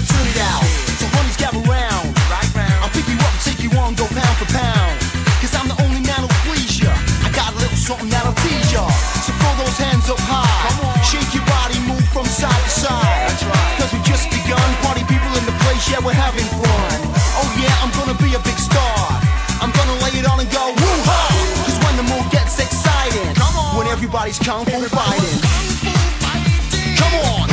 turn it out. So honeys gather round. I'll pick you up and take you on, go pound for pound. Cause I'm the only man who'll please ya. I got a little something that'll tease ya. So throw those hands up high. Shake your body, move from side to side. Cause we just begun. Party people in the place, yeah, we're having fun. Oh yeah, I'm gonna be a big star. I'm gonna lay it on and go woo-ha. Cause when the mood gets exciting, when everybody's kung fu fighting. Come on.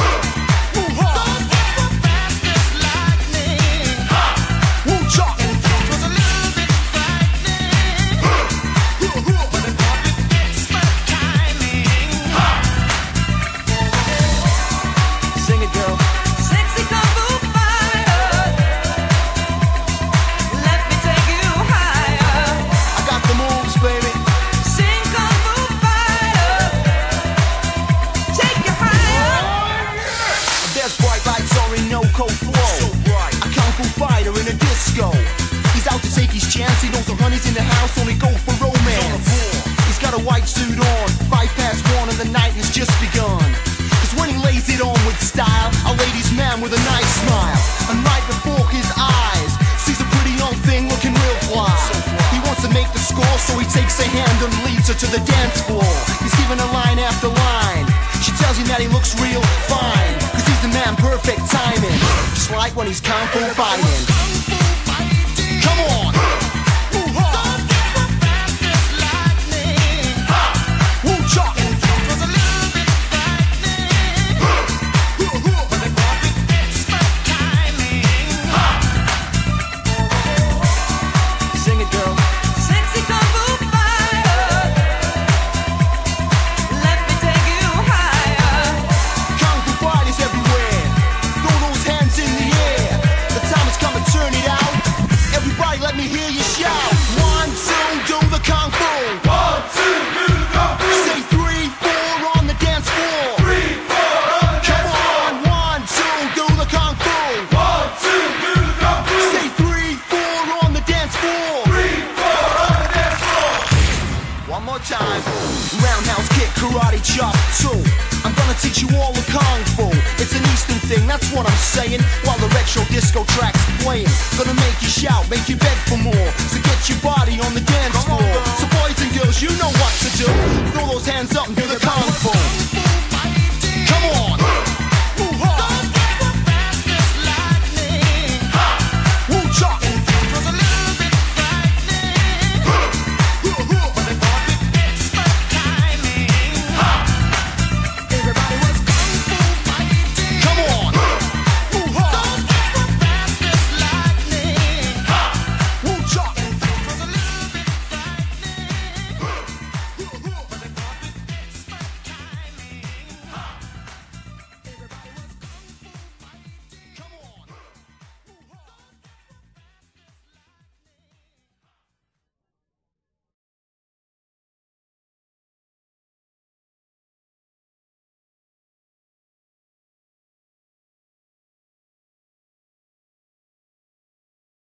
He's out to take his chance. He knows the honey's in the house, only go for romance. He's got a white suit on, 1:05, and the night has just begun. Cause when he lays it on with style, a ladies' man with a nice smile. And right before his eyes, sees a pretty young thing looking real fly. He wants to make the score, so he takes her hand and leads her to the dance floor. He's giving her line after line. She tells him that he looks real fine, cause he's the man, perfect timing. Just like when he's kung fu fighting. Come on! Let me hear you shout. 1, 2, do the kung fu. 1, 2, do the kung fu. Say 3, 4 on the dance floor. 3, 4 on the dance floor. Come on, 1, 2, do the kung fu. 1, 2, do the kung fu. Say 3, 4 on the dance floor. 3, 4 on the dance floor. One more time. Roundhouse kick, karate chop 2. I'm gonna teach you all the kung fu. It's an Eastern thing, that's what I'm saying. While the retro disco track's playing, gonna make you shout, make you beg for more. So get your body on the dance floor. So boys and girls, you know what to do. Throw those hands up and do the kung fu. Come on.